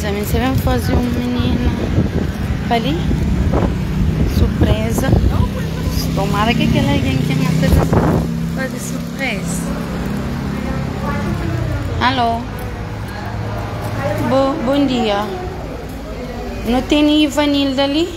também sabemos fazer um menino ali, surpresa. Tomara que aquele alguém que me fazer surpresa. Alô? Bom dia. Não tem vanilha ali?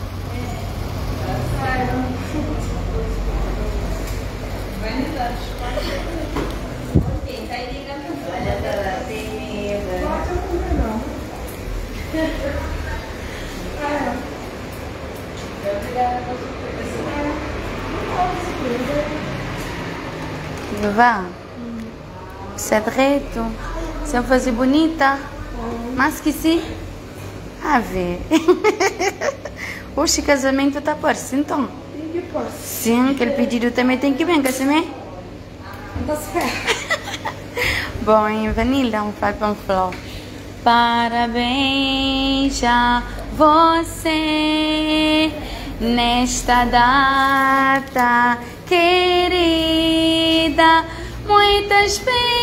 Vá, você é direito, você vai fazer bonita, mas que sim, a ver. Hoje o casamento está perto, então. Sim, aquele pedido também tem que vir, que assim é? Bom, em vanilha, um faz flor. Parabéns a você nesta data querida, muitas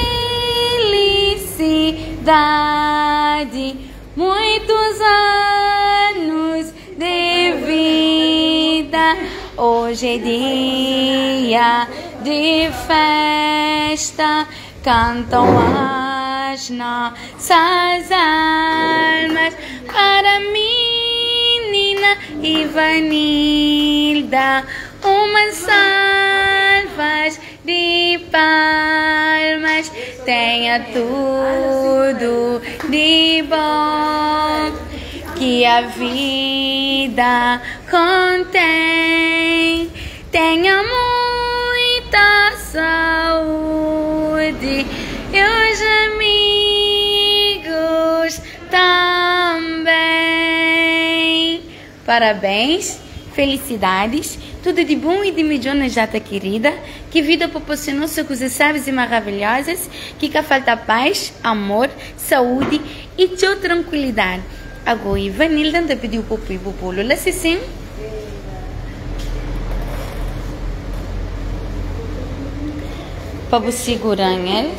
felicidades, muitos anos de vida. Hoje é dia de festa, cantam as nossas almas para menina Ivanilda. Umas salvas de palmas, tenha tudo de bom que a vida contém, tenha muita saúde e os amigos também. Parabéns, felicidades. Tudo de bom e de milhões, jata querida. Que vida proporcionou coisas sábias e maravilhosas. Que falta paz, amor, saúde e tranquilidade. Agora, Ivanilda te pediu pupu e pupulo. Lá se sim? Para você segurar ele.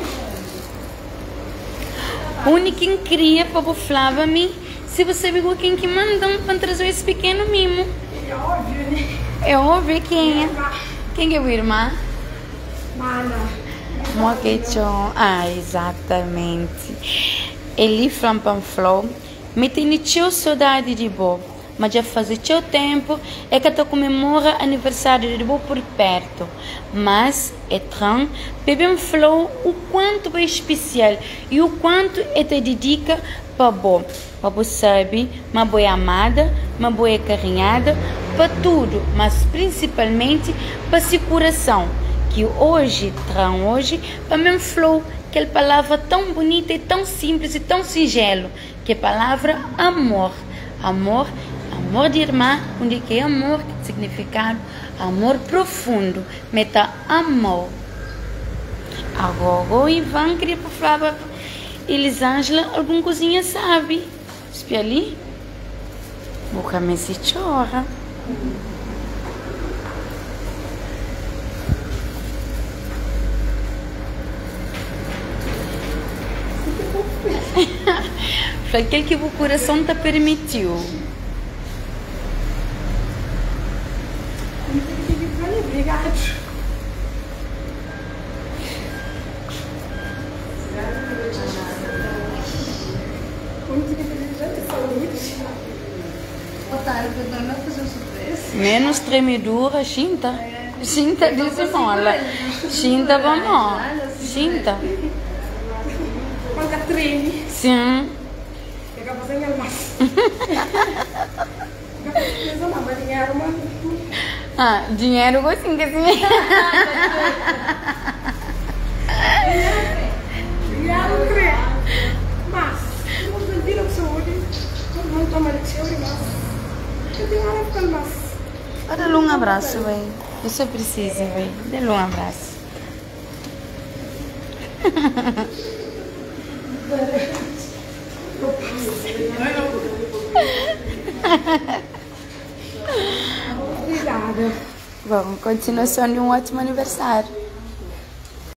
O único que queria para você falar para mim, se você viu quem que mandou para trazer esse pequeno mimo. É óbvio, né? É óbvio quem é. Quem é o irmão? Mana. Moquechon. Ah, exatamente. Ele falou, me tem saudade de Bob, mas já faz seu tempo é que eu comemora aniversário de Bob por perto. Mas é tão, bebê falou o quanto é especial e o quanto é te dedica para Bob. Para sabe, uma boa amada, uma boa carinhada, para tudo, mas principalmente para seu coração, que hoje, para mim falou aquela palavra tão bonita e tão simples e tão singelo, que é a palavra amor. Amor de irmã, onde que é amor, que significado, amor profundo, meta amor. Agora o Ivan queria falar para Elisângela alguma coisinha sabe. Espia ali. Boca me se chora. Para aquele que o coração te permitiu. Obrigado. Menos tremedura, Xinta. Xinta disse mola. Xinta vamos. Xinta. Quando treme. Sim. Fica fazendo mais. Ah, dinheiro gostinho que assim. Dinheiro crê. Mas, não viram saúde. Todo mundo toma leite, mas eu tenho uma época mais. Dá-lhe um abraço, véi. Você precisa, véi. Dê-lhe um abraço. Obrigada. Bom, continuação de um ótimo aniversário.